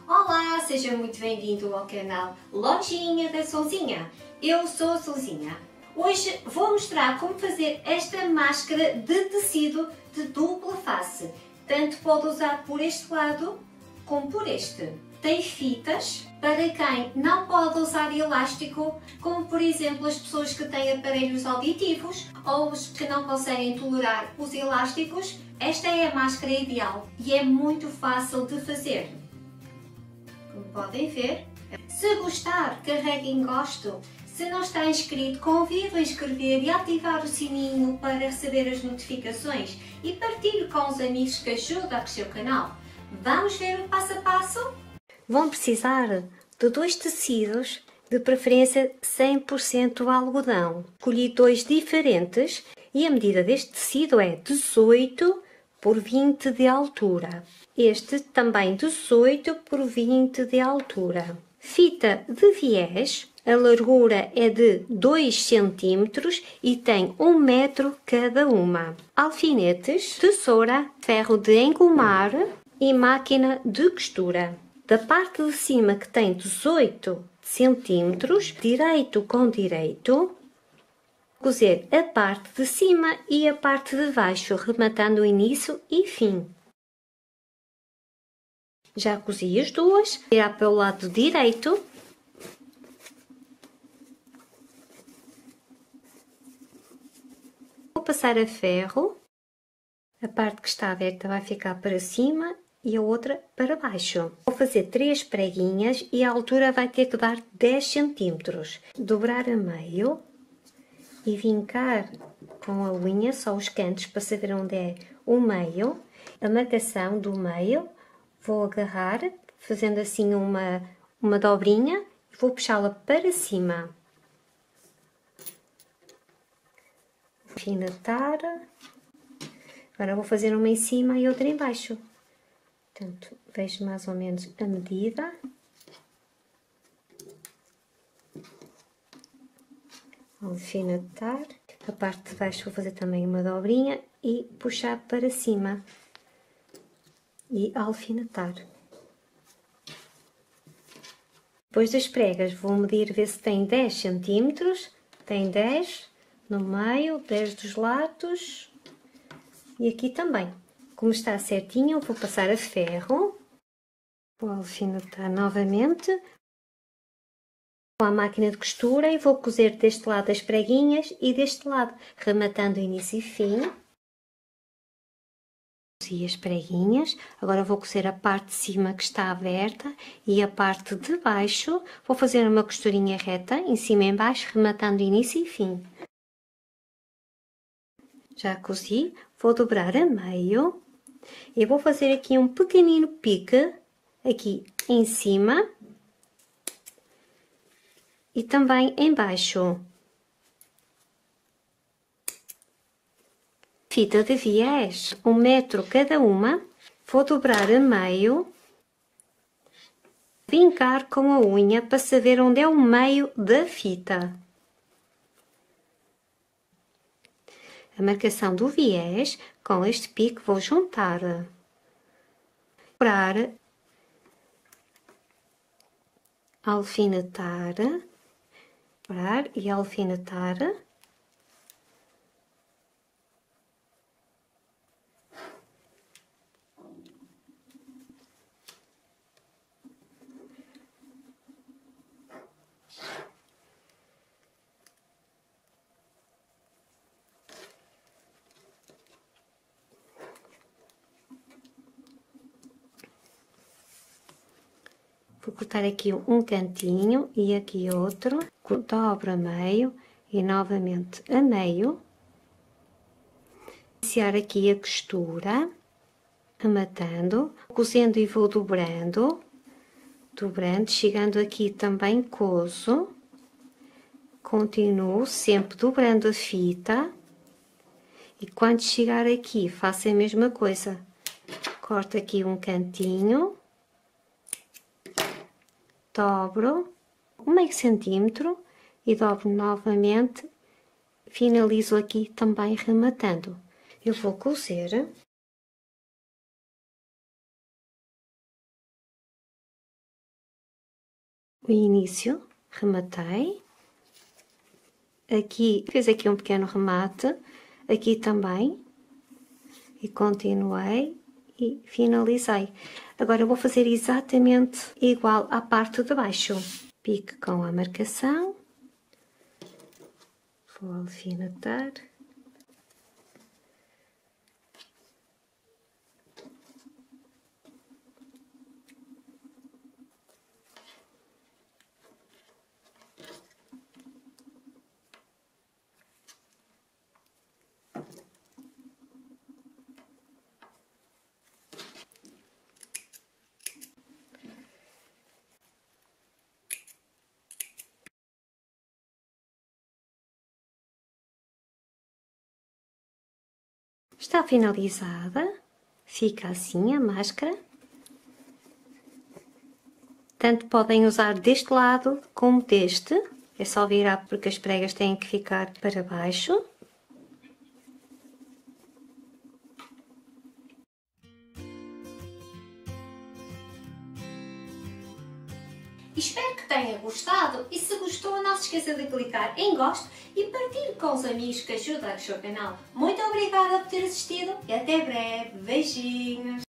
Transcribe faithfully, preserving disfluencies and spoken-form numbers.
Olá, seja muito bem-vindo ao canal Lojinha da Solzinha. Eu sou a Solzinha. Hoje vou mostrar como fazer esta máscara de tecido de dupla face. Tanto pode usar por este lado como por este. Tem fitas para quem não pode usar elástico, como por exemplo as pessoas que têm aparelhos auditivos ou os que não conseguem tolerar os elásticos. Esta é a máscara ideal e é muito fácil de fazer. Como podem ver, se gostar, carregue em gosto. Se não está inscrito, convido a inscrever e ativar o sininho para receber as notificações e partilhe com os amigos que ajudam a crescer o canal. Vamos ver o passo a passo? Vão precisar de dois tecidos, de preferência cem por cento algodão. Escolhi dois diferentes e a medida deste tecido é dezoito por vinte de altura. Este também dezoito por vinte de altura. Fita de viés, a largura é de dois centímetros e tem um metro cada uma. Alfinetes, tesoura, ferro de engomar e máquina de costura. Da parte de cima, que tem dezoito centímetros, direito com direito, cozer a parte de cima e a parte de baixo, rematando o início e fim. Já cozi as duas, virar para o lado direito. Vou passar a ferro. A parte que está aberta vai ficar para cima e a outra para baixo. Vou fazer três preguinhas e a altura vai ter que dar dez centímetros. Dobrar a meio e vincar com a unha só os cantos para saber onde é o meio. A marcação do meio vou agarrar, fazendo assim uma, uma dobrinha e vou puxá-la para cima. Vou alfinetar. Agora vou fazer uma em cima e outra em baixo. Portanto, vejo mais ou menos a medida. Alfinetar. A parte de baixo vou fazer também uma dobrinha e puxar para cima. E alfinetar. Depois das pregas vou medir, ver se tem dez centímetros. Tem dez no meio, dez dos lados e aqui também. Como está certinho, vou passar a ferro. Vou alfinetar novamente com a máquina de costura e vou cozer deste lado as preguinhas e deste lado, rematando início e fim. Cozi as preguinhas, agora vou cozer a parte de cima que está aberta e a parte de baixo. Vou fazer uma costurinha reta, em cima e em baixo, rematando início e fim. Já cozi, vou dobrar a meio e vou fazer aqui um pequenino pique, aqui em cima e também em baixo. Fita de viés, um metro cada uma, vou dobrar a meio, vincar com a unha para saber onde é o meio da fita. A marcação do viés, com este pique vou juntar, dobrar, alfinetar, dobrar e alfinetar. Vou cortar aqui um cantinho e aqui outro, dobro a meio e novamente a meio. Iniciar aqui a costura, rematando, cozendo e vou dobrando, dobrando, chegando aqui também cozo. Continuo sempre dobrando a fita e quando chegar aqui faço a mesma coisa. Corto aqui um cantinho. Dobro meio centímetro e dobro novamente, finalizo aqui também rematando. Eu vou cozer o início, rematei. Aqui, fiz aqui um pequeno remate, aqui também. E continuei e finalizei. Agora eu vou fazer exatamente igual à parte de baixo. Pique com a marcação. Vou alfinetar. Está finalizada, fica assim a máscara. Tanto podem usar deste lado como deste, é só virar porque as pregas têm que ficar para baixo. Espero que tenha gostado e se gostou não se esqueça de clicar em gosto e partilhe com os amigos que ajudam o seu canal. Muito obrigada por ter assistido e até breve. Beijinhos!